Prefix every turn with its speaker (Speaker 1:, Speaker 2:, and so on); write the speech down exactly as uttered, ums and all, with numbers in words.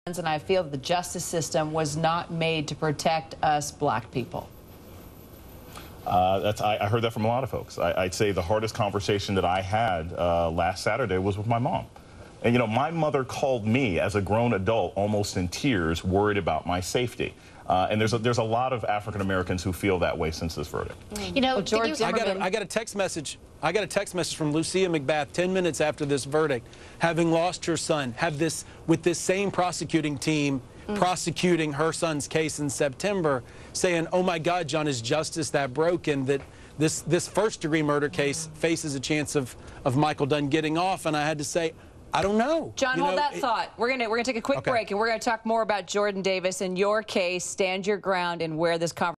Speaker 1: And I feel the justice system was not made to protect us black people.
Speaker 2: Uh, that's, I, I heard that from a lot of folks. I, I'd say the hardest conversation that I had uh, last Saturday was with my mom. And, you know, my mother called me as a grown adult almost in tears, worried about my safety. Uh, and there's a, there's a lot of African Americans who feel that way since this verdict.
Speaker 3: You know,
Speaker 1: well, George
Speaker 3: you,
Speaker 1: Zimmerman,
Speaker 4: I got, a, I got a text message. I got a text message from Lucia McBath ten minutes after this verdict, having lost her son, have this with this same prosecuting team mm. prosecuting her son's case in September, saying, "Oh my God, John, is justice that broken that this this first-degree murder case faces a chance of of Michael Dunn getting off?" And I had to say, I don't know.
Speaker 1: John,
Speaker 4: you
Speaker 1: hold
Speaker 4: know,
Speaker 1: that
Speaker 4: it,
Speaker 1: thought. We're gonna we're gonna take a quick
Speaker 4: okay.
Speaker 1: break, and we're gonna talk more about Jordan Davis and your case. Stand your ground and where this conversation.